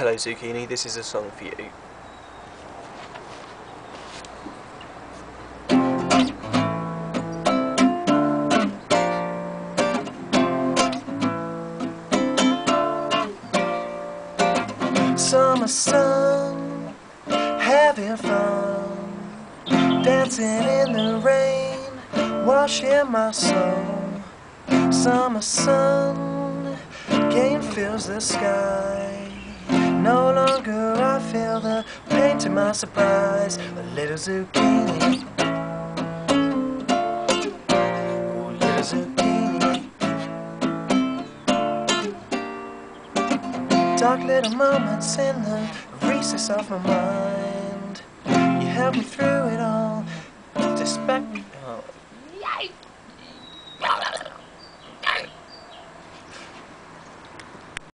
Hello Zucchini, this is a song for you. Summer sun, having fun, dancing in the rain, washing my soul. Summer sun, game fills the sky. No longer I feel the pain to my surprise. A little zucchini, oh little zucchini. Dark little moments in the recess of my mind. You help me through it all, dispatch me